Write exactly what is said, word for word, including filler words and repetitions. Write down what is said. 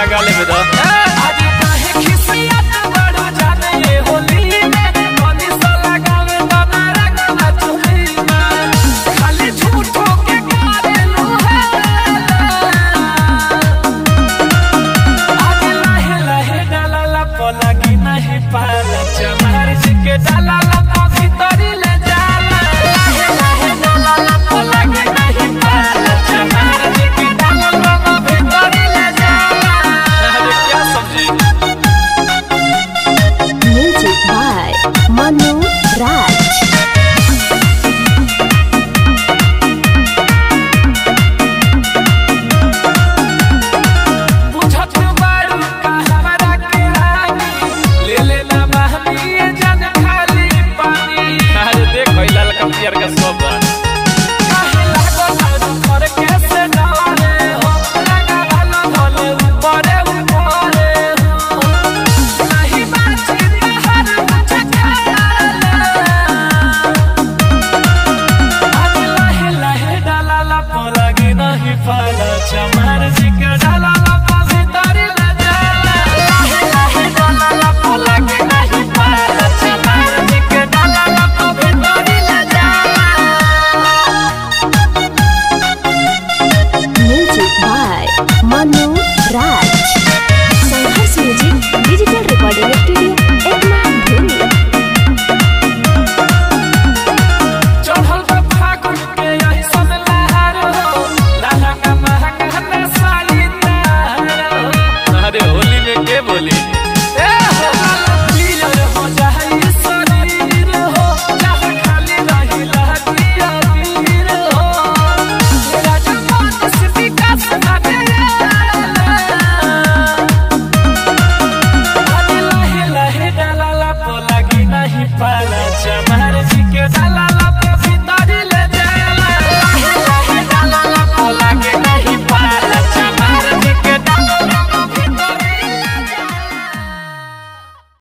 लगा ले बता आज काहे खिसियत बड़ो जाने ये होली में मनी सा लगावे बना रखना चुली में खाली झूठो के करेलू है आज लहे लहे डाला ला पलगी नहीं पाला चमार जी के डाला ला भीतरी ले जाला लहे लहे डाला ला पलगी नहीं पाला चमार जी के डाला ला भीतरी ले जाला। अरे क्या समझी Music by Manu Raj. बुझत बारू का हमरा के रानी ले लेना बहनी ये जन खाली पानी अरे देख भाई लाल कपियर का सब काहे लागो लागो पर कैसे डाले हो लगा भालो भले ऊपरे ऊपरे हो नहीं बाची हर मुझे खाले आज लहे लहे डाला ला पलगी नहीं पाला चमार जी के डाला ला भीतरी ले जाला लहे लहे डाला ला पलगी नहीं पाला चमार जी के डाला ला भीतरी ले जाला। Music by Manu Raj. Sanghas Music Digital Recording Studio, Ekman Dhoni. चढ़ल बा फागुन के यही सन लहर हो लहंगा महंगा न साड़ी तार हो अरे होली में के बोली ए हो पियर हो जाई शरीर हो जहाँ खाली रही लहकिया पीर हो तेरा जवान से विकास न दे लहे लहे डाला ला पलगी नहीं पाला चमा